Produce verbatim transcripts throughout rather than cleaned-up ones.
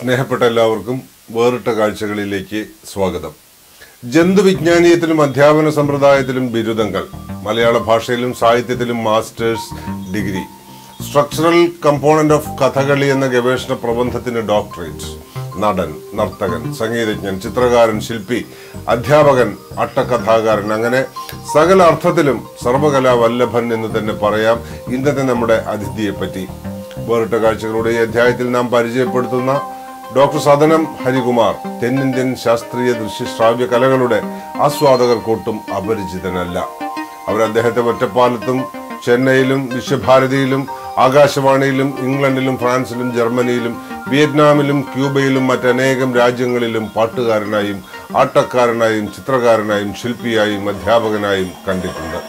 സ്നേഹപ്പെട്ട എല്ലാവർക്കും വേറിട്ട കാഴ്ചകളിലേക്ക് സ്വാഗതം. ജന്തുവിജ്ഞാനീയത്തിലും അധ്യാപന സമ്പ്രദായത്തിലും ബിരുദങ്ങൾ, മലയാള ഭാഷയിലും സാഹിത്യത്തിലും masters degree, structural component of Kathakali എന്ന ഗവേഷണ പ്രബന്ധത്തിന് ഡോക്ടറേറ്റ്, നടൻ, നർത്തകൻ, സംഗീതജ്ഞൻ, ചിത്രകാരൻ, ശില്പി, അധ്യാപകൻ, അട്ടകഥാകാരൻ, അങ്ങനെ സകല അർത്ഥത്തിലും സർവകലാ വല്ലഭൻ എന്ന് തന്നെ പറയാം ഇന്നത്തെ നമ്മുടെ അതിഥിയെ പറ്റി. വേറിട്ട കാഴ്ചകളുടെ ഈ അധ്യായത്തിൽ നാം പരിചയപ്പെടുത്തുന്ന ഡോക്ടർ സദനം ഹരികുമാർ തെന്നിന്ത്യൻ ശാസ്ത്രീയ ദൃശ്യശ്രാവ്യ കലകളുടെ ആസ്വാദകർക്കൊട്ടും അപരിചിതനല്ല. അവർ അദ്ദേഹത്തെ ഒറ്റപ്പാലത്തും ചെന്നൈയിലും വിശ്വഭാരതിയിലും ആകാശവാണിയിലും ഇംഗ്ലണ്ടിലും ഫ്രാൻസിലും ജർമ്മനിയിലും വിയറ്റ്നാമിലും ക്യൂബയിലും മറ്റനേകം രാജ്യങ്ങളിലും പാട്ടുകാരനായും ആട്ടക്കാരനായും ചിത്രകാരനായും ശില്പിയായും അധ്യാപകനായും കണ്ടിട്ടുണ്ട്.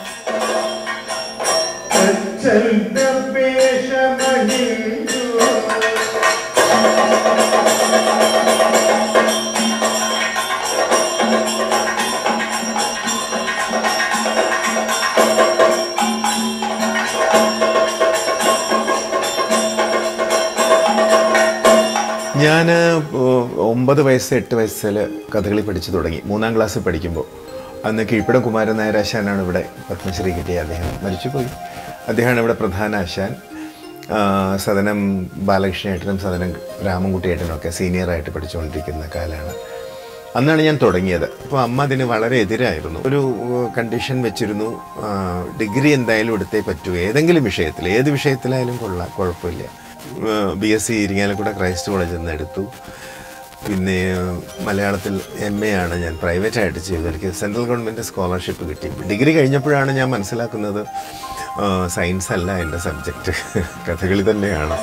ഞാൻ ഒമ്പത് വയസ്സ് എട്ട് വയസ്സിൽ കഥകളി പഠിച്ചു തുടങ്ങി. മൂന്നാം ക്ലാസ്സിൽ പഠിക്കുമ്പോൾ അന്ന് കീഴ്പ്പടം കുമാരൻ നായർ ആശാനാണ് ഇവിടെ പത്മശ്രീ കിട്ടിയ. അദ്ദേഹം മരിച്ചുപോയി. അദ്ദേഹമാണ് ഇവിടെ പ്രധാന ആശാൻ. സദനം ബാലകൃഷ്ണേട്ടനും സദനം രാമൻകുട്ടിയേട്ടനും ഒക്കെ സീനിയറായിട്ട് പഠിച്ചുകൊണ്ടിരിക്കുന്ന കാലമാണ്. അന്നാണ് ഞാൻ തുടങ്ങിയത്. അപ്പോൾ അമ്മ അതിന് വളരെ എതിരായിരുന്നു. ഒരു കണ്ടീഷൻ വെച്ചിരുന്നു, ഡിഗ്രി എന്തായാലും എടുത്തേ പറ്റൂ, ഏതെങ്കിലും വിഷയത്തിൽ, ഏത് വിഷയത്തിലായാലും കൊള്ളാം, കുഴപ്പമില്ല. B S C Irinjalakuda Christ കോളേജിൽ നിന്ന് എടുത്തു. പിന്നെ മലയാളത്തിൽ എം എ ആണ് ഞാൻ പ്രൈവറ്റായിട്ട് ചെയ്തത്. എനിക്ക് സെൻട്രൽ ഗവൺമെൻറ് സ്കോളർഷിപ്പ് കിട്ടി. ഡിഗ്രി കഴിഞ്ഞപ്പോഴാണ് ഞാൻ മനസ്സിലാക്കുന്നത് സയൻസ് അല്ല എൻ്റെ സബ്ജക്റ്റ്, കഥകളി തന്നെയാണ്.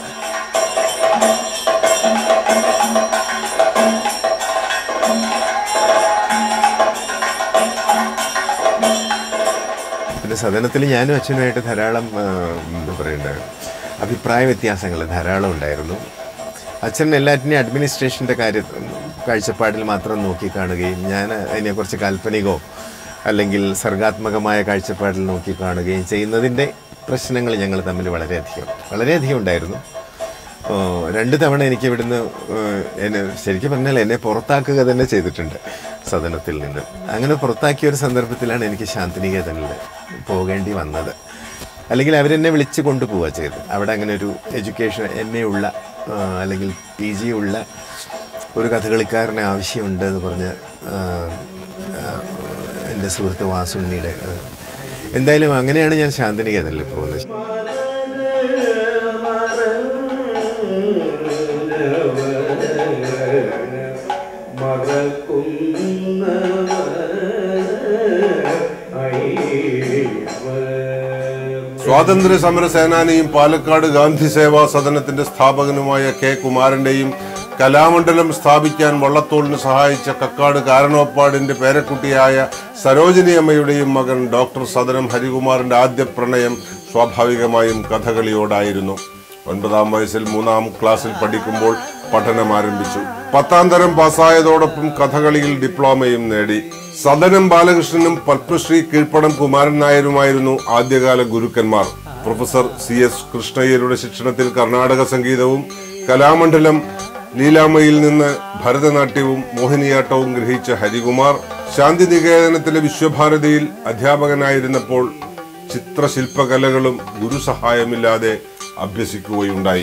പിന്നെ സദനത്തിൽ ഞാനും അച്ഛനുമായിട്ട് ധാരാളം എന്താ പറയേണ്ടത് അഭിപ്രായ വ്യത്യാസങ്ങൾ ധാരാളം ഉണ്ടായിരുന്നു. അച്ഛൻ എല്ലാറ്റിനെയും അഡ്മിനിസ്ട്രേഷൻ്റെ കാര്യ കാഴ്ചപ്പാടിൽ മാത്രം നോക്കിക്കാണുകയും ഞാൻ അതിനെക്കുറിച്ച് കാൽപ്പനികമോ അല്ലെങ്കിൽ സർഗാത്മകമായ കാഴ്ചപ്പാടിൽ നോക്കിക്കാണുകയും ചെയ്യുന്നതിൻ്റെ പ്രശ്നങ്ങൾ ഞങ്ങൾ തമ്മിൽ വളരെയധികം വളരെയധികം ഉണ്ടായിരുന്നു. രണ്ട് തവണ എനിക്ക് ഇവിടുന്ന് എന്നെ ശരിക്കും പറഞ്ഞാൽ എന്നെ പുറത്താക്കുക തന്നെ ചെയ്തിട്ടുണ്ട് സദനത്തിൽ നിന്ന്. അങ്ങനെ പുറത്താക്കിയ ഒരു സന്ദർഭത്തിലാണ് എനിക്ക് ശാന്തിനികേതനിൽ പോകേണ്ടി വന്നത്. അല്ലെങ്കിൽ അവരെന്നെ വിളിച്ച് കൊണ്ടുപോവുക ചെയ്തത്. അവിടെ അങ്ങനെ ഒരു എഡ്യൂക്കേഷൻ എം എ ഉള്ള അല്ലെങ്കിൽ പി ജി ഉള്ള ഒരു കഥകളിക്കാരനെ ആവശ്യമുണ്ട് എന്ന് പറഞ്ഞ് എൻ്റെ സുഹൃത്ത് വാസുണ്ണിയുടെ. എന്തായാലും അങ്ങനെയാണ് ഞാൻ ശാന്തിനികേതനിൽ പോകുന്നത്. സ്വാതന്ത്ര്യ സമര സേനാനിയും പാലക്കാട് ഗാന്ധി സേവാ സദനത്തിന്റെ സ്ഥാപകനുമായ കെ കുമാരന്റെയും കലാമണ്ഡലം സ്ഥാപിക്കാൻ വള്ളത്തോളിന് സഹായിച്ച കക്കാട് കാരണോപ്പാടിന്റെ പേരക്കുട്ടിയായ സരോജിനി അമ്മയുടെയും മകൻ ഡോക്ടർ സദനം ഹരികുമാറിന്റെ ആദ്യ പ്രണയം സ്വാഭാവികമായും കഥകളിയോടായിരുന്നു. ഒൻപതാം വയസ്സിൽ മൂന്നാം ക്ലാസ്സിൽ പഠിക്കുമ്പോൾ പഠനം ആരംഭിച്ചു. പത്താം തരം പാസ്സായതോടൊപ്പം കഥകളിയിൽ ഡിപ്ലോമയും നേടി. സദനം ബാലകൃഷ്ണനും പത്മശ്രീ കീഴ്പ്പടം കുമാരൻ നായരുമായിരുന്നു ആദ്യകാല ഗുരുക്കന്മാർ. പ്രൊഫസർ സി എസ് കൃഷ്ണയ്യരുടെ ശിക്ഷണത്തിൽ കർണാടക സംഗീതവും കലാമണ്ഡലം ലീലാമയിൽ നിന്ന് ഭരതനാട്യവും മോഹിനിയാട്ടവും ഗ്രഹിച്ച ഹരികുമാർ ശാന്തിനികേതനത്തിലെ വിശ്വഭാരതിയിൽ അധ്യാപകനായിരുന്നപ്പോൾ ചിത്രശില്പകലകളും ഗുരുസഹായമില്ലാതെ അഭ്യസിക്കുകയുണ്ടായി.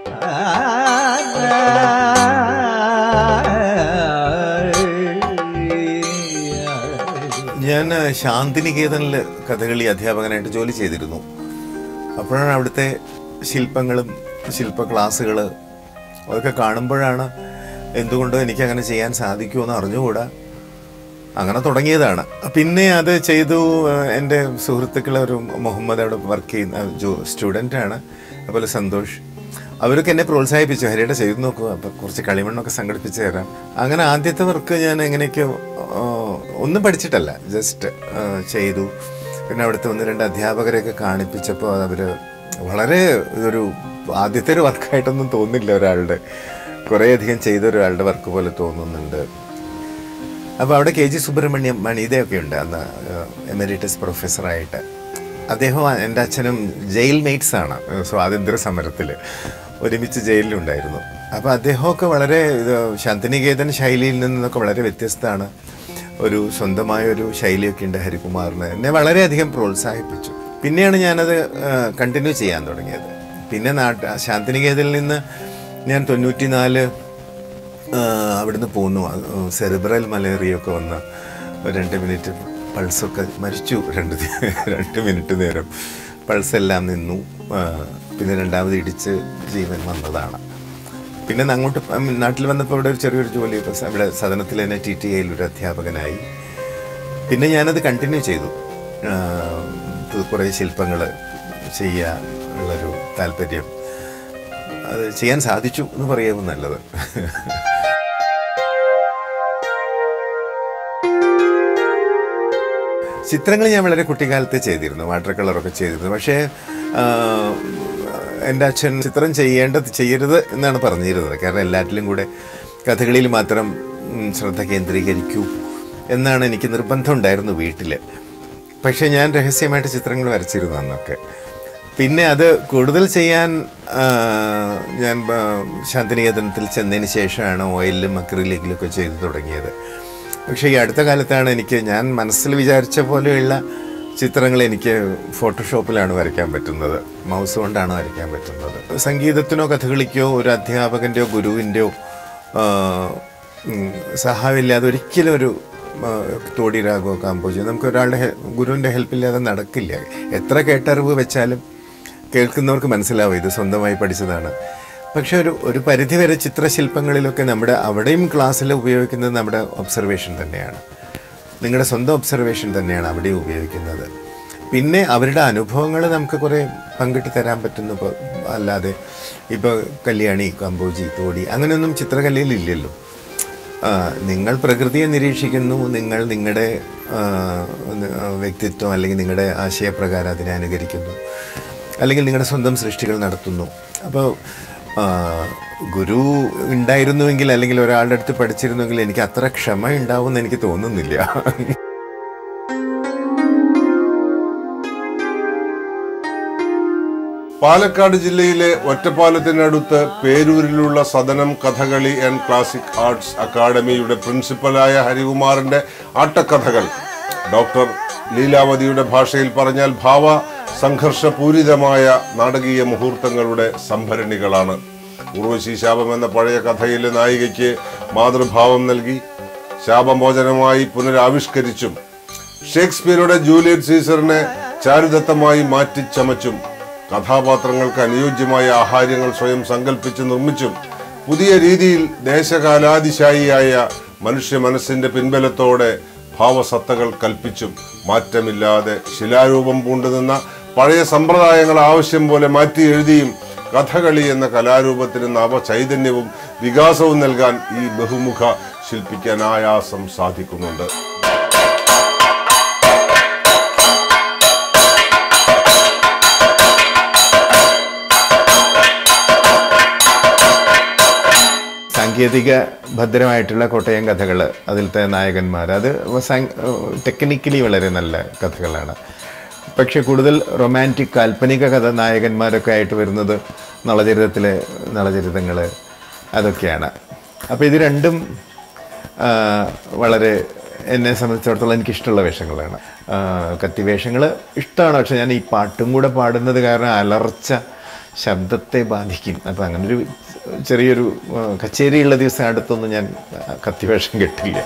ഞാൻ ശാന്തിനികേതനിൽ കഥകളി അധ്യാപകനായിട്ട് ജോലി ചെയ്തിരുന്നു. അപ്പോഴാണ് അവിടുത്തെ ശില്പങ്ങളും ശില്പ ക്ലാസ്സുകൾ അതൊക്കെ കാണുമ്പോഴാണ് എന്തുകൊണ്ടോ എനിക്കങ്ങനെ ചെയ്യാൻ സാധിക്കുമെന്ന് അറിഞ്ഞുകൂടാ, അങ്ങനെ തുടങ്ങിയതാണ്. പിന്നെ അത് ചെയ്തു. എൻ്റെ സുഹൃത്തുക്കൾ ഒരു മുഹമ്മദ് അവിടെ വർക്ക് ചെയ്യുന്ന ജോ സ്റ്റുഡൻ്റാണ്, അതുപോലെ സന്തോഷ്, അവരൊക്കെ എന്നെ പ്രോത്സാഹിപ്പിച്ചു. ഹരിയുടെ ചെയ്തു നോക്കുക, അപ്പം കുറച്ച് കളിമണ്ണൊക്കെ സംഘടിപ്പിച്ച് തരാം. അങ്ങനെ ആദ്യത്തെ വർക്ക് ഞാൻ എങ്ങനെയൊക്കെയോ ഒന്നും പഠിച്ചിട്ടല്ല, ജസ്റ്റ് ചെയ്തു. പിന്നെ അവിടുത്തെ ഒന്ന് രണ്ട് അധ്യാപകരെയൊക്കെ കാണിപ്പിച്ചപ്പോൾ അവർ വളരെ ഇതൊരു ആദ്യത്തെ ഒരു വർക്കായിട്ടൊന്നും തോന്നില്ല. ഒരാളുടെ കുറേയധികം ചെയ്ത ഒരാളുടെ വർക്ക് പോലെ തോന്നുന്നുണ്ട്. അപ്പോൾ അവിടെ കെ ജി സുബ്രഹ്മണ്യം മണിതയൊക്കെ ഉണ്ട്, അന്ന് എമരിറ്റസ് പ്രൊഫസറായിട്ട്. അദ്ദേഹം എൻ്റെ അച്ഛനും ജയിൽ മേറ്റ്സാണ് സ്വാതന്ത്ര്യ സമരത്തിൽ. ഒരുമിച്ച് ജയിലിലുണ്ടായിരുന്നു. അപ്പോൾ അദ്ദേഹമൊക്കെ വളരെ ഇത് ശാന്തിനികേതൻ ശൈലിയിൽ നിന്നൊക്കെ വളരെ വ്യത്യസ്തമാണ്. ഒരു സ്വന്തമായൊരു ശൈലിയൊക്കെ ഉണ്ട് ഹരികുമാറിന്. എന്നെ വളരെയധികം പ്രോത്സാഹിപ്പിച്ചു. പിന്നെയാണ് ഞാനത് കണ്ടിന്യൂ ചെയ്യാൻ തുടങ്ങിയത്. പിന്നെ നാട്ട് ശാന്തിനികേതനിൽ നിന്ന് ഞാൻ തൊണ്ണൂറ്റി നാല് അവിടുന്ന് പോന്നു. സെറിബ്രൽ മലേറിയൊക്കെ വന്ന് രണ്ട് മിനിറ്റ് പൾസൊക്കെ മരിച്ചു. രണ്ട് രണ്ട് മിനിറ്റ് നേരം പൾസെല്ലാം നിന്നു. പിന്നെ രണ്ടാമത് ഇടിച്ച് ജീവൻ വന്നതാണ്. പിന്നെ അങ്ങോട്ട് നാട്ടിൽ വന്നപ്പോൾ ഇവിടെ ഒരു ചെറിയൊരു ജോലി, ഇവിടെ സദനത്തിൽ തന്നെ ടി ടി ഐയിൽ ഒരു അധ്യാപകനായി. പിന്നെ ഞാനത് കണ്ടിന്യൂ ചെയ്തു. കുറേ ശില്പങ്ങൾ ചെയ്യാൻ ഉള്ളൊരു താല്പര്യം, അത് ചെയ്യാൻ സാധിച്ചു എന്ന് പറയുമ്പോൾ നല്ലത്. ചിത്രങ്ങൾ ഞാൻ വളരെ കുട്ടിക്കാലത്ത് ചെയ്തിരുന്നു, വാട്ടർ കളറൊക്കെ ചെയ്തിരുന്നു. പക്ഷേ എൻ്റെ അച്ഛൻ ചിത്രം ചെയ്യേണ്ടത് ചെയ്യരുത് എന്നാണ് പറഞ്ഞിരുന്നത്. കാരണം എല്ലാറ്റിലും കൂടെ കഥകളിയിൽ മാത്രം ശ്രദ്ധ കേന്ദ്രീകരിക്കൂ എന്നാണ് എനിക്ക് നിർബന്ധം ഉണ്ടായിരുന്നു വീട്ടിൽ. പക്ഷേ ഞാൻ രഹസ്യമായിട്ട് ചിത്രങ്ങൾ വരച്ചിരുന്നു അന്നൊക്കെ. പിന്നെ അത് കൂടുതൽ ചെയ്യാൻ ഞാൻ ശാന്തിനികേതനത്തിൽ ചെന്നതിന് ശേഷമാണ് ഓയിലും അക്രിലിക്കിലൊക്കെ ചെയ്തു തുടങ്ങിയത്. പക്ഷേ ഈ അടുത്ത കാലത്താണ് എനിക്ക് ഞാൻ മനസ്സിൽ വിചാരിച്ച പോലെയുള്ള ചിത്രങ്ങൾ എനിക്ക് ഫോട്ടോഷോപ്പിലാണ് വരയ്ക്കാൻ പറ്റുന്നത്, മൗസ് കൊണ്ടാണ് വരയ്ക്കാൻ പറ്റുന്നത്. സംഗീതത്തിനോ കഥകളിക്കോ ഒരു അധ്യാപകൻ്റെയോ ഗുരുവിൻ്റെയോ സഹായമില്ലാതെ ഒരിക്കലും ഒരു തോടി രാഗമോ കാമ്പോജോ നമുക്ക് ഒരാളുടെ ഗുരുവിൻ്റെ ഹെൽപ്പില്ലാതെ നടക്കില്ല. എത്ര കേട്ടറിവ് വെച്ചാലും കേൾക്കുന്നവർക്ക് മനസ്സിലാവും ഇത് സ്വന്തമായി പഠിച്ചതാണ്. പക്ഷെ ഒരു ഒരു പരിധിവരെ ചിത്രശില്പങ്ങളിലൊക്കെ നമ്മുടെ അവിടെയും ക്ലാസ്സിൽ ഉപയോഗിക്കുന്നത് നമ്മുടെ ഒബ്സർവേഷൻ തന്നെയാണ്, നിങ്ങളുടെ സ്വന്തം ഒബ്സർവേഷൻ തന്നെയാണ് അവിടെ ഉപയോഗിക്കുന്നത്. പിന്നെ അവരുടെ അനുഭവങ്ങൾ നമുക്ക് കുറേ പങ്കിട്ട് തരാൻ പറ്റുന്നു. ഇപ്പോൾ അല്ലാതെ ഇപ്പോൾ കല്യാണി, കമ്പോജി, തോടി അങ്ങനെയൊന്നും ചിത്രകലയിൽ ഇല്ലല്ലോ. നിങ്ങൾ പ്രകൃതിയെ നിരീക്ഷിക്കുന്നു, നിങ്ങൾ നിങ്ങളുടെ വ്യക്തിത്വം അല്ലെങ്കിൽ നിങ്ങളുടെ ആശയപ്രകാരം അതിനെ അനുകരിക്കുന്നു, അല്ലെങ്കിൽ നിങ്ങളുടെ സ്വന്തം സൃഷ്ടികൾ നടത്തുന്നു. അപ്പോൾ ഗുരു ഉണ്ടായിരുന്നുവെങ്കിൽ അല്ലെങ്കിൽ ഒരാളുടെ അടുത്ത് പഠിച്ചിരുന്നുവെങ്കിൽ എനിക്ക് അത്ര ക്ഷമ ഉണ്ടാവുമെന്ന് എനിക്ക് തോന്നുന്നില്ല. പാലക്കാട് ജില്ലയിലെ ഒറ്റപ്പാലത്തിനടുത്ത് പേരൂരിലുള്ള Sadanam Kathakali and classic arts അക്കാദമിയുടെ പ്രിൻസിപ്പലായ ഹരികുമാറിന്റെ ആട്ടക്കഥകൾ ഡോക്ടർ ലീലാവതിയുടെ ഭാഷയിൽ പറഞ്ഞാൽ ഭാവ സംഘർഷപൂരിതമായ നാടകീയ മുഹൂർത്തങ്ങളുടെ സംഭരണികളാണ്. ഉർവശി ശാപം എന്ന പഴയ കഥയിലെ നായികയ്ക്ക് മാതൃഭാവം നൽകി ശാപമോചനമായി പുനരാവിഷ്കരിച്ചും ഷേക്സ്പിയറുടെ ജൂലിയറ്റ് സീസറിനെ ചാരുദത്തമായി മാറ്റിച്ചമച്ചും കഥാപാത്രങ്ങൾക്ക് അനുയോജ്യമായ ആഹാര്യങ്ങൾ സ്വയം സങ്കല്പിച്ച് നിർമ്മിച്ചും പുതിയ രീതിയിൽ ദേശകാലാതിശായിയായ മനുഷ്യ മനസ്സിന്റെ പിൻബലത്തോടെ ഭാവസത്തകൾ കൽപ്പിച്ചും മാറ്റമില്ലാതെ ശിലാരൂപം പൂണ്ടുനിന്ന പഴയ സമ്പ്രദായങ്ങൾ ആവശ്യം പോലെ മാറ്റി എഴുതിയും കഥകളി എന്ന കലാരൂപത്തിന് നവചൈതന്യവും വികാസവും നൽകാൻ ഈ ബഹുമുഖ ശില്പിക്ക് അനായാസം സാധിക്കുന്നുണ്ട്. സാങ്കേതിക ഭദ്രമായിട്ടുള്ള കോട്ടയം കഥകൾ, അതിലത്തെ നായകന്മാർ, അത് ടെക്നിക്കലി വളരെ നല്ല കഥകളാണ്. പക്ഷേ കൂടുതൽ റൊമാൻറ്റിക് കാൽപ്പനിക കഥ നായകന്മാരൊക്കെ ആയിട്ട് വരുന്നത് നളചരിതത്തിലെ നളചരിതങ്ങൾ അതൊക്കെയാണ്. അപ്പോൾ ഇത് രണ്ടും വളരെ എന്നെ സംബന്ധിച്ചിടത്തോളം എനിക്കിഷ്ടമുള്ള വേഷങ്ങളാണ്. കത്തിവേഷങ്ങൾ ഇഷ്ടമാണ്. പക്ഷെ ഞാൻ ഈ പാട്ടും കൂടെ പാടുന്നത് കാരണം അലർച്ച ശബ്ദത്തെ ബാധിക്കും. അപ്പോൾ അങ്ങനൊരു ചെറിയൊരു കച്ചേരിയുള്ള ദിവസം അടുത്തൊന്നും ഞാൻ കത്തിവേഷം കെട്ടില്ല.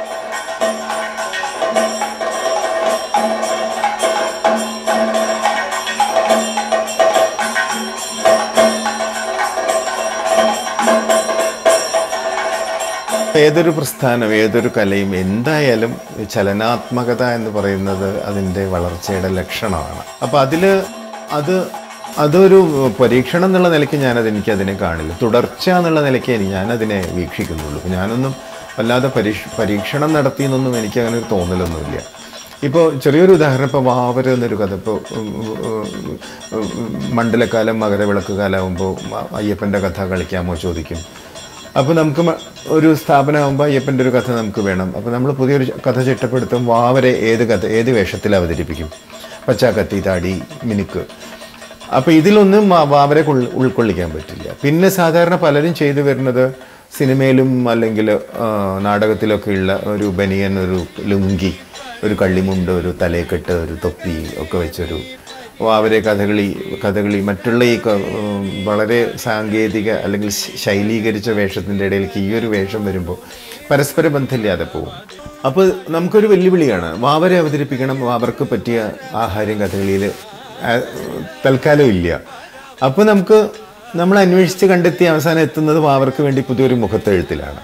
ഏതൊരു പ്രസ്ഥാനം, ഏതൊരു കലയും എന്തായാലും ചലനാത്മകത എന്ന് പറയുന്നത് അതിൻ്റെ വളർച്ചയുടെ ലക്ഷണമാണ്. അപ്പോൾ അതിൽ അത് അതൊരു പരീക്ഷണം എന്നുള്ള നിലയ്ക്ക് ഞാനത് എനിക്കതിനെ കാണില്ല. തുടർച്ച എന്നുള്ള നിലയ്ക്ക് ഞാനതിനെ വീക്ഷിക്കുന്നുള്ളൂ. ഞാനൊന്നും വല്ലാതെ പരീക്ഷ പരീക്ഷണം നടത്തിയെന്നൊന്നും എനിക്കങ്ങനെ ഒരു തോന്നലൊന്നുമില്ല. ഇപ്പോൾ ചെറിയൊരു ഉദാഹരണം, ഇപ്പോൾ വാവര എന്നൊരു കഥ, ഇപ്പോൾ മണ്ഡലക്കാലം മകരവിളക്ക് കാലമാകുമ്പോൾ അയ്യപ്പൻ്റെ കഥ കളിക്കാമോ ചോദിക്കും. അപ്പോൾ നമുക്ക് ഒരു സ്ഥാപനമാകുമ്പോൾ അയ്യപ്പൻ്റെ ഒരു കഥ നമുക്ക് വേണം. അപ്പോൾ നമ്മൾ പുതിയൊരു കഥ ചിട്ടപ്പെടുത്തും. വാവരെ ഏത് കഥ ഏത് വേഷത്തിൽ അവതരിപ്പിക്കും? പച്ചാക്കത്തി, താടി, മിനുക്ക്. അപ്പോൾ ഇതിലൊന്നും അവരെ ഉൾക്കൊള്ളിക്കാൻ പറ്റില്ല. പിന്നെ സാധാരണ പലരും ചെയ്തു വരുന്നത് സിനിമയിലും അല്ലെങ്കിൽ നാടകത്തിലൊക്കെ ഉള്ള ഒരു ബനിയൻ, ഒരു ലുങ്കി, ഒരു കള്ളിമുണ്ട്, ഒരു തലയെക്കെട്ട്, ഒരു തൊപ്പി ഒക്കെ വെച്ചൊരു അവരെ കഥകളി കഥകളി മറ്റുള്ള ഈ വളരെ സാങ്കേതിക അല്ലെങ്കിൽ ശൈലീകരിച്ച വേഷത്തിൻ്റെ ഇടയിലേക്ക് ഈ ഒരു വേഷം വരുമ്പോൾ പരസ്പര ബന്ധമില്ലാതെ പോകും. അപ്പോൾ നമുക്കൊരു വെല്ലുവിളിയാണ്. വാവരെ അവതരിപ്പിക്കണം, അവർക്ക് പറ്റിയ ആഹാരം കഥകളിയിൽ തൽക്കാലം ഇല്ല. അപ്പോൾ നമുക്ക് നമ്മൾ അന്വേഷിച്ച് കണ്ടെത്തി അവസാനം എത്തുന്നത് വാവർക്ക് വേണ്ടി പുതിയൊരു മുഖത്തെഴുത്തിലാണ്.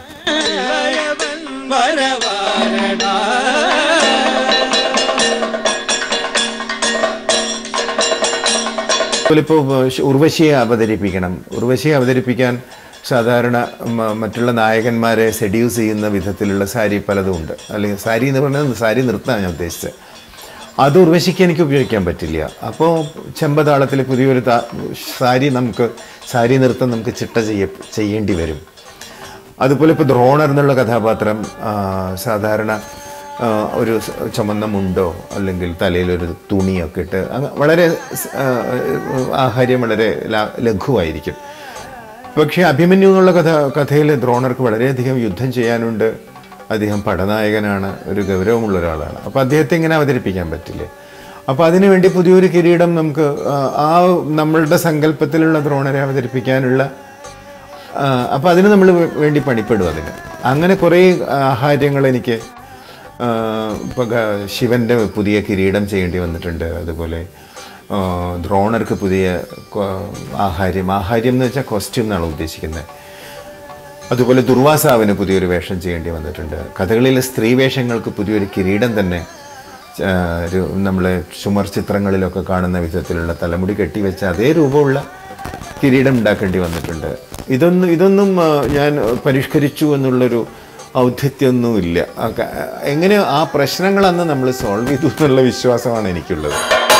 ഇപ്പോൾ ഉർവശിയെ അവതരിപ്പിക്കണം. ഉർവശിയെ അവതരിപ്പിക്കാൻ സാധാരണ മറ്റുള്ള നായകന്മാരെ സെഡ്യൂസ് ചെയ്യുന്ന വിധത്തിലുള്ള സാരി പലതും ഉണ്ട്. അല്ലെങ്കിൽ സാരി എന്ന് പറഞ്ഞാൽ സാരി നൃത്തമാണ് ഞാൻ ഉദ്ദേശിച്ചത്. അത് ഉർവശിക്ക് എനിക്ക് ഉപയോഗിക്കാൻ പറ്റില്ല. അപ്പോൾ ചെമ്പതാളത്തിൽ പുതിയൊരു സാരി നമുക്ക് സാരി നൃത്തം നമുക്ക് ചിട്ട ചെയ്യ ചെയ്യേണ്ടി വരും. അതുപോലെ ഇപ്പോൾ ദ്രോണർ എന്നുള്ള കഥാപാത്രം സാധാരണ ഒരു ചുമന്ന മുണ്ടോ അല്ലെങ്കിൽ തലയിലൊരു തുണിയൊക്കെ ഇട്ട് വളരെ ആഹാര്യം വളരെ ലഘുവായിരിക്കും. പക്ഷേ അഭിമന്യു എന്നുള്ള കഥ കഥയിൽ ദ്രോണർക്ക് വളരെയധികം യുദ്ധം ചെയ്യാനുണ്ട്. അദ്ദേഹം പടനായകനാണ്, ഒരു ഗൗരവമുള്ള ഒരാളാണ്. അപ്പോൾ അദ്ദേഹത്തെ ഇങ്ങനെ അവതരിപ്പിക്കാൻ പറ്റില്ലേ? അപ്പോൾ അതിനുവേണ്ടി പുതിയൊരു കിരീടം നമുക്ക് ആ നമ്മളുടെ സങ്കല്പത്തിലുള്ള ദ്രോണരെ അവതരിപ്പിക്കാനുള്ള അപ്പോൾ അതിന് നമ്മൾ വേണ്ടി പണിപ്പെടും. അതിന് അങ്ങനെ കുറേ ആഹാര്യങ്ങൾ എനിക്ക് ഇപ്പോൾ ശിവൻ്റെ പുതിയ കിരീടം ചെയ്യേണ്ടി വന്നിട്ടുണ്ട്. അതുപോലെ ദ്രോണർക്ക് പുതിയ ആഹാര്യം ആഹാര്യം എന്ന് വെച്ചാൽ കോസ്റ്റ്യൂം എന്നാണ് ഉദ്ദേശിക്കുന്നത്. അതുപോലെ ദുർവാസാവിന് പുതിയൊരു വേഷം ചെയ്യേണ്ടി വന്നിട്ടുണ്ട്. കഥകളിലെ സ്ത്രീ വേഷങ്ങൾക്ക് പുതിയൊരു കിരീടം തന്നെ ഒരു നമ്മളെ ചുമർ ചിത്രങ്ങളിലൊക്കെ കാണുന്ന വിധത്തിലുള്ള തലമുടി കെട്ടിവെച്ച അതേ രൂപമുള്ള കിരീടം ഉണ്ടാക്കേണ്ടി വന്നിട്ടുണ്ട്. ഇതൊന്നും ഇതൊന്നും ഞാൻ പരിഷ്കരിച്ചു എന്നുള്ളൊരു ഔദ്ധിത്യമൊന്നുമില്ല. എങ്ങനെ ആ പ്രശ്നങ്ങളന്ന് നമ്മൾ സോൾവ് ചെയ്തു എന്നുള്ള വിശ്വാസമാണ് എനിക്കുള്ളത്.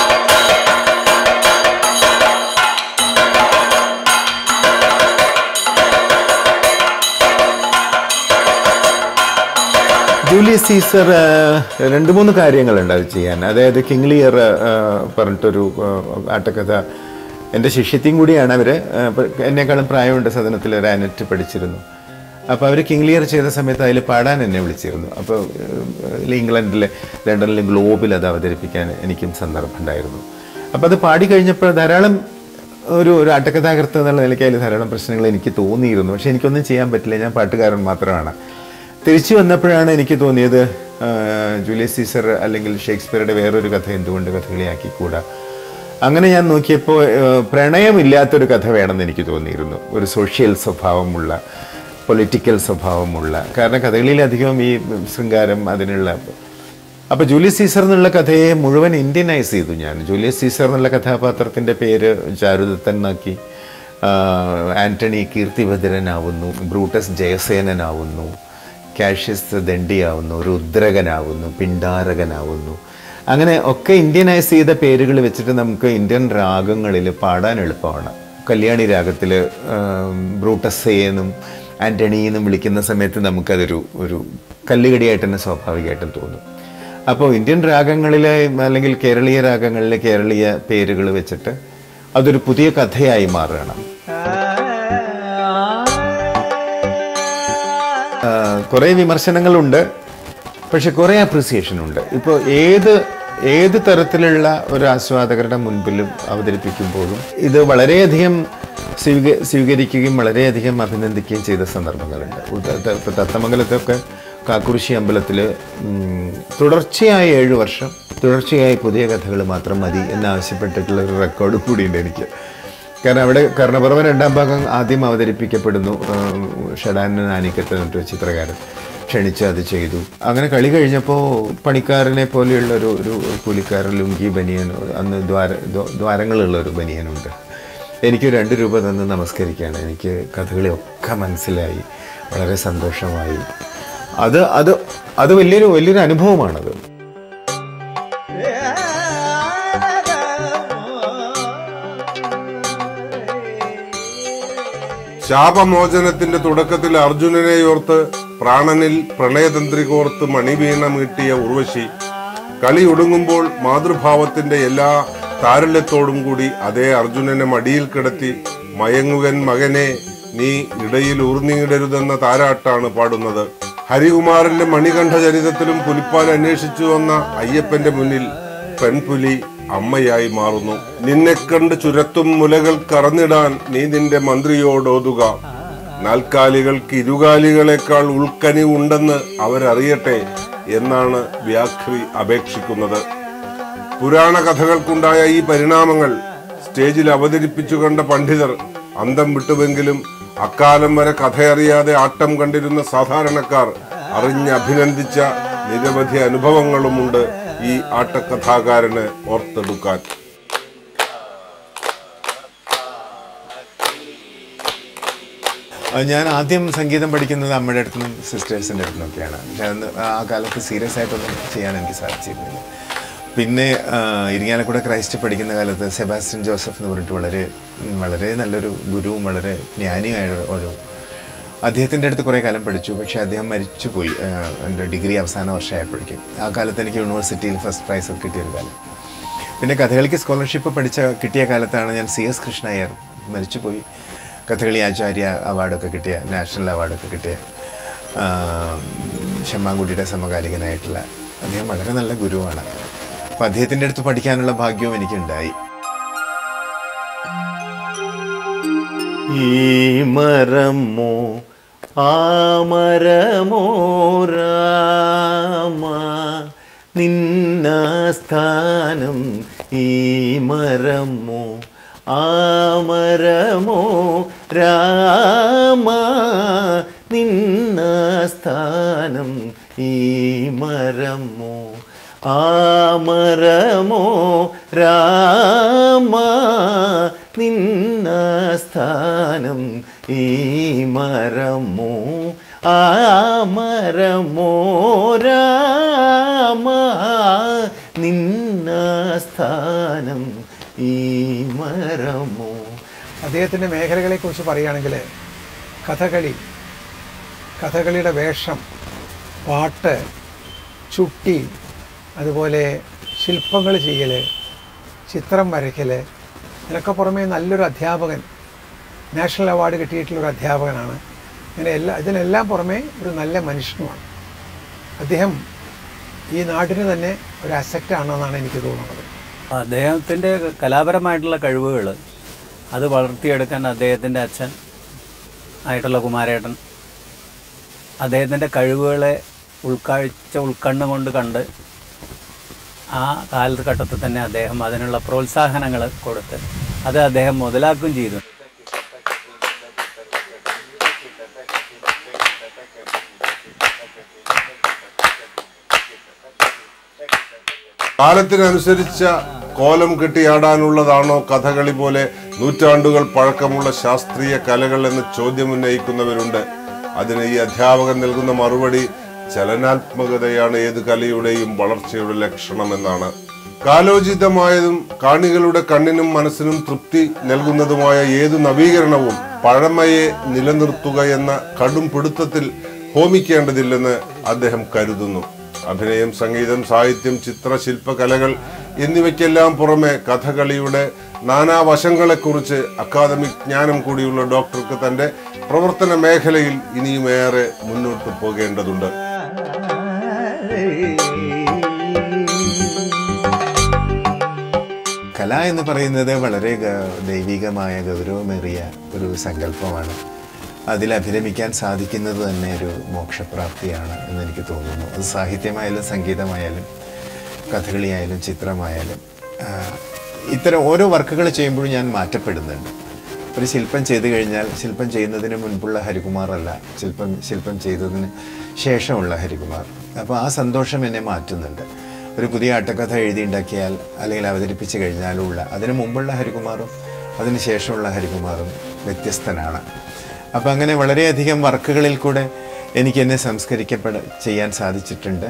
ജൂലിയസ് സീസർ രണ്ട് മൂന്ന് കാര്യങ്ങളുണ്ട് അത് ചെയ്യാൻ. അതായത് കിങ് ലിയർ പറഞ്ഞിട്ടൊരു ആട്ടക്കഥ, എൻ്റെ ശിഷ്യത്തെയും കൂടിയാണ് അവർ. എന്നെക്കാളും പ്രായമുണ്ട് സദനത്തിൽ, ഒരു ആനറ്റ് പഠിച്ചിരുന്നു. അപ്പോൾ അവർ കിങ് ലിയർ ചെയ്ത സമയത്ത് അതിൽ പാടാൻ എന്നെ വിളിച്ചിരുന്നു. അപ്പോൾ ഇംഗ്ലണ്ടിലെ ലണ്ടനിലെ ഗ്ലോബിൽ അത് അവതരിപ്പിക്കാൻ എനിക്കും സന്ദർഭം ഉണ്ടായിരുന്നു. അപ്പോൾ അത് പാടിക്കഴിഞ്ഞപ്പോൾ ധാരാളം ഒരു ഒരു ആട്ടക്കഥാകൃത്ത് എന്നുള്ള നിലയ്ക്ക് അതിൽ ധാരാളം പ്രശ്നങ്ങൾ എനിക്ക് തോന്നിയിരുന്നു. പക്ഷേ എനിക്കൊന്നും ചെയ്യാൻ പറ്റില്ല, ഞാൻ പാട്ടുകാരൻ മാത്രമാണ്. തിരിച്ചു വന്നപ്പോഴാണ് എനിക്ക് തോന്നിയത് ജൂലിയസ് സീസർ അല്ലെങ്കിൽ ഷേക്സ്പിയറുടെ വേറൊരു കഥ എന്തുകൊണ്ട് കഥകളിയാക്കിക്കൂടാ. അങ്ങനെ ഞാൻ നോക്കിയപ്പോൾ പ്രണയമില്ലാത്തൊരു കഥ വേണമെന്ന് എനിക്ക് തോന്നിയിരുന്നു. ഒരു സോഷ്യൽ സ്വഭാവമുള്ള, പൊളിറ്റിക്കൽ സ്വഭാവമുള്ള, കാരണം കഥകളിയിലധികം ഈ ശൃംഗാരം അതിനുള്ള. അപ്പോൾ ജൂലിയസ് സീസർ എന്നുള്ള കഥയെ മുഴുവൻ ഇന്ത്യനൈസ് ചെയ്തു ഞാൻ. ജൂലിയസ് സീസർ എന്നുള്ള കഥാപാത്രത്തിൻ്റെ പേര് ചാരുദത്തൻ എന്നാക്കി. ആൻ്റണി കീർത്തിഭദ്രനാവുന്നു, ബ്രൂട്ടസ് ജയസേനനാവുന്നു, കാഷ്യസ് ദണ്ഡിയാവുന്നു, രുദ്രകനാവുന്നു, പിണ്ടാരകനാവുന്നു. അങ്ങനെ ഒക്കെ ഇന്ത്യനൈസ് ചെയ്ത പേരുകൾ വെച്ചിട്ട് നമുക്ക് ഇന്ത്യൻ രാഗങ്ങളിൽ പാടാൻ എളുപ്പമാണ്. കല്യാണി രാഗത്തിൽ ബ്രൂട്ടസ് എന്നും ആൻ്റണി എന്നും വിളിക്കുന്ന സമയത്ത് നമുക്കതൊരു ഒരു കല്ലുകടിയായിട്ട് തന്നെ സ്വാഭാവികമായിട്ടും തോന്നും. അപ്പോൾ ഇന്ത്യൻ രാഗങ്ങളിലെ അല്ലെങ്കിൽ കേരളീയ രാഗങ്ങളിലെ കേരളീയ പേരുകൾ വെച്ചിട്ട് അതൊരു പുതിയ കഥയായി മാറണം. കുറേ വിമർശനങ്ങളുണ്ട്, പക്ഷെ കുറേ അപ്രിസിയേഷൻ ഉണ്ട്. ഇപ്പോൾ ഏത് ഏത് തരത്തിലുള്ള ഒരു ആസ്വാദകരുടെ മുൻപിലും അവതരിപ്പിക്കുമ്പോഴും ഇത് വളരെയധികം സ്വീക സ്വീകരിക്കുകയും വളരെയധികം അഭിനന്ദിക്കുകയും ചെയ്ത സന്ദർഭങ്ങളുണ്ട്. ഇപ്പോൾ തത്തമംഗലത്തൊക്കെ കാക്കുറിശി അമ്പലത്തിൽ തുടർച്ചയായ ഏഴ് വർഷം തുടർച്ചയായി പുതിയ കഥകൾ മാത്രം മതി എന്നാവശ്യപ്പെട്ടിട്ടുള്ള ഒരു റെക്കോർഡ് കൂടിയുണ്ട് എനിക്ക്. കാരണം അവിടെ കർണപർവ്വ രണ്ടാം ഭാഗം ആദ്യം അവതരിപ്പിക്കപ്പെടുന്നു. ഷഡാനൻ നാനിക്കത്ത് എന്നിട്ട് ചിത്രകാരൻ ക്ഷണിച്ച് അത് ചെയ്തു. അങ്ങനെ കളി കഴിഞ്ഞപ്പോൾ പണിക്കാരനെ പോലെയുള്ള ഒരു ഒരു കൂലിക്കാരൻ ലുങ്കി ബനിയൻ, അന്ന് ദ്വാര ദ്വാരങ്ങളുള്ള ഒരു ബനിയനുണ്ട്. എനിക്ക് രണ്ട് രൂപ തന്ന് നമസ്കരിക്കുകയാണ്. എനിക്ക് കഥകളിയൊക്കെ മനസ്സിലായി, വളരെ സന്തോഷമായി. അത് അത് അത് വലിയൊരു വലിയൊരു അനുഭവമാണത്. ശാപമോചനത്തിന്റെ തുടക്കത്തിൽ അർജുനനെയോർത്ത് പ്രാണനിൽ പ്രണയതന്ത്രി കോർത്ത് മണിവീണ മീട്ടിയ ഉർവശി കളി ഒടുങ്ങുമ്പോൾ മാതൃഭാവത്തിന്റെ എല്ലാ താരല്യത്തോടും കൂടി അതേ അർജുനനെ മടിയിൽ കിടത്തി മയങ്ങുകൻ മകനെ നീ ഇടയിൽ ഊർന്നിടരുതെന്ന താരാട്ടാണ് പാടുന്നത്. ഹരികുമാരന്റെ മണികണ്ഠ ചരിതത്തിലും പുലിപ്പാൽ അന്വേഷിച്ചു വന്ന അയ്യപ്പന്റെ മുന്നിൽ പെൺപുലി അമ്മയായി മാറുന്നു. നിന്നെ കണ്ട് ചുരത്തും മുലകൾ കറന്നിടാൻ നീ നിന്റെ മന്ത്രിയോടോതുക. നാൽക്കാലികൾക്ക് ഇരുകാലികളെക്കാൾ ഉൾക്കനിവുണ്ടെന്ന് അവരറിയട്ടെ എന്നാണ് വ്യാഖ്രി അപേക്ഷിക്കുന്നത്. പുരാണ കഥകൾക്കുണ്ടായ ഈ പരിണാമങ്ങൾ സ്റ്റേജിൽ അവതരിപ്പിച്ചു കണ്ട പണ്ഡിതർ അന്തം വിട്ടുവെങ്കിലും അക്കാലം വരെ കഥയറിയാതെ ആട്ടം കണ്ടിരുന്ന സാധാരണക്കാർ അറിഞ്ഞ് അഭിനന്ദിച്ച നിരവധി അനുഭവങ്ങളുമുണ്ട് ഈ ആട്ടക്കഥാകാരന് ഓർത്തെടുക്കാൻ. ഞാൻ ആദ്യം സംഗീതം പഠിക്കുന്നത് അമ്മയുടെ അടുത്തുനിന്നും സിസ്റ്റേഴ്സിൻ്റെ അടുത്തുനിന്നൊക്കെയാണ്. പക്ഷെ അന്ന് ആ കാലത്ത് സീരിയസ് ആയിട്ടൊന്നും ചെയ്യാൻ എനിക്ക് സാധിച്ചിരുന്നില്ല. പിന്നെ ഇരിങ്ങാലക്കുട ക്രൈസ്റ്റ് പഠിക്കുന്ന കാലത്ത് സെബാസ്റ്റ്യൻ ജോസഫ് എന്ന് പറഞ്ഞിട്ട് വളരെ വളരെ നല്ലൊരു ഗുരുവും വളരെ ജ്ഞാനിയായ ഒരു അദ്ദേഹത്തിൻ്റെ അടുത്ത് കുറേ കാലം പഠിച്ചു. പക്ഷേ അദ്ദേഹം മരിച്ചുപോയി എൻ്റെ ഡിഗ്രി അവസാന വർഷമായപ്പോഴേക്കും. ആ കാലത്ത് എനിക്ക് യൂണിവേഴ്സിറ്റിയിൽ ഫസ്റ്റ് പ്രൈസ് ഒക്കെ കിട്ടിയൊരു കാലം. പിന്നെ കഥകളിക്ക് സ്കോളർഷിപ്പ് പഠിച്ച കിട്ടിയ കാലത്താണ് ഞാൻ സി എസ് കൃഷ്ണയ്യർ മരിച്ചുപോയി കഥകളി ആചാര്യ അവാർഡൊക്കെ കിട്ടിയ, നാഷണൽ അവാർഡൊക്കെ കിട്ടിയ ഷമ്മാൻകുട്ടിയുടെ സമകാലികനായിട്ടുള്ള അദ്ദേഹം വളരെ നല്ല ഗുരുവാണ്. അപ്പം അദ്ദേഹത്തിൻ്റെ അടുത്ത് പഠിക്കാനുള്ള ഭാഗ്യവും എനിക്കുണ്ടായി. ഈ മരമോ ആ മരമോ രാമ നിന്ന സ്ഥാനം, ഈ മരമോ ആ മരമോ രാമ നിന്ന സ്ഥാനം, ഈ മരമോ ആ മരമോ രാമ നിന്ന സ്ഥാനം, ഈ മരമോ ആ മരമോ രാമ നിന്ന സ്ഥാനം, ഈ മരമോ. അദ്ദേഹത്തിൻ്റെ മേഖലകളെക്കുറിച്ച് പറയുകയാണെങ്കിൽ കഥകളി, കഥകളിയുടെ വേഷം, പാട്ട്, ചുട്ടി, അതുപോലെ ശില്പങ്ങൾ ചെയ്യൽ, ചിത്രം വരയ്ക്കൽ, ഇതിനൊക്കെ പുറമേ നല്ലൊരു അധ്യാപകൻ, നാഷണൽ അവാർഡ് കിട്ടിയിട്ടുള്ളൊരു അധ്യാപകനാണ്. ഇങ്ങനെ എല്ലാ ഇതിനെല്ലാം പുറമേ ഒരു നല്ല മനുഷ്യനുമാണ് അദ്ദേഹം. ഈ നാടിന് തന്നെ ഒരു അസറ്റാണെന്നാണ് എനിക്ക് തോന്നുന്നത്. അദ്ദേഹത്തിൻ്റെ കലാപരമായിട്ടുള്ള കഴിവുകൾ അത് വളർത്തിയെടുക്കാൻ അദ്ദേഹത്തിൻ്റെ അച്ഛൻ ആയിട്ടുള്ള കുമാരേട്ടൻ അദ്ദേഹത്തിൻ്റെ കഴിവുകളെ ഉൾക്കാഴ്ച ഉൾക്കണ്ണ് കൊണ്ട് കണ്ട് ആ കാലഘട്ടത്തിൽ തന്നെ അദ്ദേഹം അതിനുള്ള പ്രോത്സാഹനങ്ങൾ കൊടുത്ത് അത് അദ്ദേഹം മുതലാക്കുകയും ചെയ്തു. കാലത്തിനനുസരിച്ച കോലം കെട്ടിയാടാനുള്ളതാണോ കഥകളി പോലെ നൂറ്റാണ്ടുകൾ പഴക്കമുള്ള ശാസ്ത്രീയ കലകൾ എന്ന് ചോദ്യം ഉന്നയിക്കുന്നവരുണ്ട്. അതിന് ഈ അധ്യാപകൻ നൽകുന്ന മറുപടി ചലനാത്മകതയാണ് ഏത് കലയുടെയും വളർച്ചയുടെ ലക്ഷണമെന്നാണ്. കാലോചിതമായതും കാണികളുടെ കണ്ണിനും മനസ്സിനും തൃപ്തി നൽകുന്നതുമായ ഏതു നവീകരണവും പഴമയെ നിലനിർത്തുക എന്ന കടും പിടുത്തത്തിൽ ഹോമിക്കേണ്ടതില്ലെന്ന് അദ്ദേഹം കരുതുന്നു. അഭിനയം, സംഗീതം, സാഹിത്യം, ചിത്രശില്പകലകൾ എന്നിവയ്ക്കെല്ലാം പുറമെ കഥകളിയുടെ നാനാവശങ്ങളെക്കുറിച്ച് അക്കാദമിക് ജ്ഞാനം കൂടിയുള്ള ഡോക്ടർക്ക് തന്റെ പ്രവർത്തന മേഖലയിൽ ഇനിയും ഏറെ മുന്നോട്ട് പോകേണ്ടതുണ്ട്. കല എന്ന് പറയുന്നത് വളരെ ദൈവികമായ ഗൗരവമേറിയ ഒരു സങ്കല്പമാണ്. അതിൽ അഭിരമിക്കാൻ സാധിക്കുന്നത് തന്നെ ഒരു മോക്ഷപ്രാപ്തിയാണ് എന്നെനിക്ക് തോന്നുന്നു. അത് സാഹിത്യമായാലും സംഗീതമായാലും കഥകളിയായാലും ചിത്രമായാലും ഇത്തരം ഓരോ വർക്കുകൾ ചെയ്യുമ്പോഴും ഞാൻ മാറ്റപ്പെടുന്നുണ്ട്. ഒരു ശില്പം ചെയ്തു കഴിഞ്ഞാൽ ശില്പം ചെയ്യുന്നതിന് മുൻപുള്ള ഹരികുമാർ അല്ല, ശില്പം ശില്പം ചെയ്തതിന് ശേഷമുള്ള ഹരികുമാർ. അപ്പോൾ ആ സന്തോഷം എന്നെ മാറ്റുന്നുണ്ട്. ഒരു പുതിയ ആട്ടക്കഥ എഴുതിയുണ്ടാക്കിയാൽ അല്ലെങ്കിൽ അവതരിപ്പിച്ച് കഴിഞ്ഞാലുള്ള അതിന് മുമ്പുള്ള ഹരികുമാറും അതിന് ശേഷമുള്ള ഹരികുമാറും വ്യത്യസ്തനാണ്. അപ്പം അങ്ങനെ വളരെയധികം വർക്കുകളിൽ കൂടെ എനിക്ക് എന്നെ സംസ്കരിക്കപ്പെട ചെയ്യാൻ സാധിച്ചിട്ടുണ്ട്.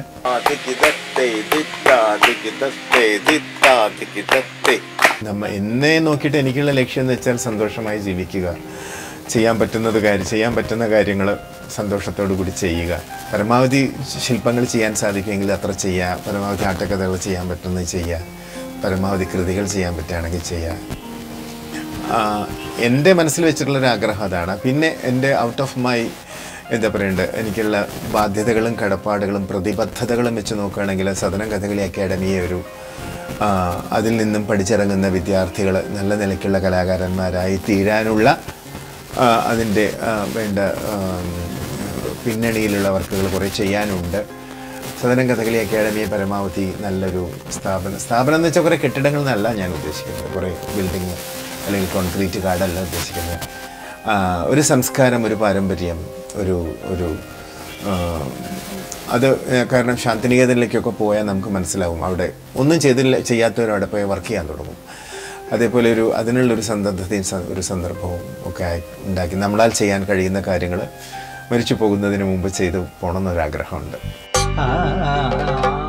നമ്മ എന്നെ നോക്കിയിട്ട് എനിക്കുള്ള ലക്ഷ്യം എന്ന് വെച്ചാൽ സന്തോഷമായി ജീവിക്കുക, ചെയ്യാൻ പറ്റുന്നത് കാര്യം ചെയ്യാൻ പറ്റുന്ന കാര്യങ്ങൾ സന്തോഷത്തോടു കൂടി ചെയ്യുക. പരമാവധി ശില്പങ്ങൾ ചെയ്യാൻ സാധിക്കുമെങ്കിൽ അത്ര ചെയ്യുക, പരമാവധി ആട്ടക്കഥകൾ ചെയ്യാൻ പറ്റുന്നത് ചെയ്യുക, പരമാവധി കൃതികൾ ചെയ്യാൻ പറ്റുകയാണെങ്കിൽ ചെയ്യാം. എൻ്റെ മനസ്സിൽ വെച്ചിട്ടുള്ളൊരു ആഗ്രഹം അതാണ്. പിന്നെ എൻ്റെ ഔട്ട് ഓഫ് മൈ എന്താ പറയേണ്ടത് എനിക്കുള്ള ബാധ്യതകളും കടപ്പാടുകളും പ്രതിബദ്ധതകളും വെച്ച് നോക്കുകയാണെങ്കിൽ സദനം കഥകളി അക്കാഡമിയെ ഒരു അതിൽ നിന്നും പഠിച്ചിറങ്ങുന്ന വിദ്യാർത്ഥികൾ നല്ല നിലയ്ക്കുള്ള കലാകാരന്മാരായി തീരാനുള്ള അതിൻ്റെ വേണ്ട പിന്നണിയിലുള്ള വർക്കുകൾ കുറേ ചെയ്യാനുണ്ട്. സദനം കഥകളി അക്കാഡമിയെ പരമാവധി നല്ലൊരു സ്ഥാപനം സ്ഥാപനം എന്ന് വെച്ചാൽ കുറേ കെട്ടിടങ്ങൾ എന്നല്ല ഞാൻ ഉദ്ദേശിക്കുന്നത്, കുറേ ബിൽഡിങ് അല്ലെങ്കിൽ കോൺക്രീറ്റ് കാർഡല്ല ഉദ്ദേശിക്കുന്നത്. ഒരു സംസ്കാരം, ഒരു പാരമ്പര്യം, ഒരു ഒരു അത് കാരണം ശാന്തിനികേതനിലേക്കൊക്കെ പോയാൽ നമുക്ക് മനസ്സിലാവും അവിടെ ഒന്നും ചെയ്തില്ല ചെയ്യാത്തവരവിടെ പോയി വർക്ക് ചെയ്യാൻ തുടങ്ങും. അതേപോലെ ഒരു അതിനുള്ളൊരു സന്ദർഭത്തെയും ഒരു സന്ദർഭവും ഒക്കെ ഉണ്ടാക്കി നമ്മളാൽ ചെയ്യാൻ കഴിയുന്ന കാര്യങ്ങൾ മരിച്ചു പോകുന്നതിന് മുമ്പ് ചെയ്തു പോകണമെന്നൊരാഗ്രഹമുണ്ട്.